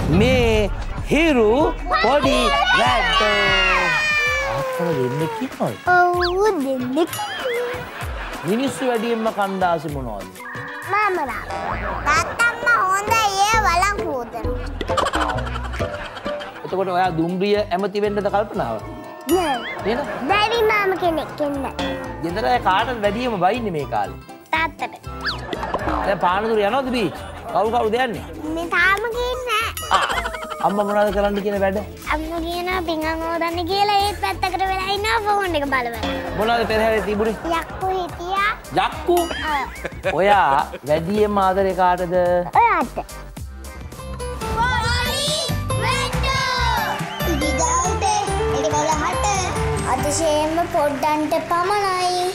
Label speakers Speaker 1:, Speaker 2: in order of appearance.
Speaker 1: මේ හිරු පොඩි වැට්ටෝ. ආත්තම දෙන්නෙක් ඉන්නවද?
Speaker 2: ඔව් දෙන්නෙක්.
Speaker 1: මිනිස්සු වැඩියෙන්ම කණ්ඩාසි මොනවද?
Speaker 2: මාමලා. තාත්තම්ම හොඳයි ඒ වළං හොදනවා.
Speaker 1: එතකොට ඔයා දුම්රිය ඇමති වෙන්නද කල්පනාව?
Speaker 2: නෑ.
Speaker 1: නේද?
Speaker 2: ඩැඩි මාම කෙනෙක් එන්න.
Speaker 1: ගෙදර කාටද වැඩියෙන්ම බයින්නේ මේ කාලේ?
Speaker 2: තාත්තට.
Speaker 1: දැන් පානදුර යනවද බීච්? කවුරුද යන්නේ?
Speaker 2: මේ තාම ගින්නේ නෑ.
Speaker 1: අම්මා මොනවද කරන්න කියන වැඩ?
Speaker 2: අම්මා කියනවා පිංගන් හොදන්න කියලා ඒත් පැත්තකට වෙලා ඉන්නවා ෆෝන් එක බල බල.
Speaker 1: මොනවද පෙරහැරේ තිබුණේ?
Speaker 2: යක්කු හිටියා.
Speaker 1: යක්කු? ඔයා වැඩියෙන්ම ආදරේ කාටද?
Speaker 2: ඔයාට. පොඩි වැට්ටෝ. ඉදිගාල්ට එඩි බලහට අතිශයින්ම පොඩ්ඩන්ට පමණයි.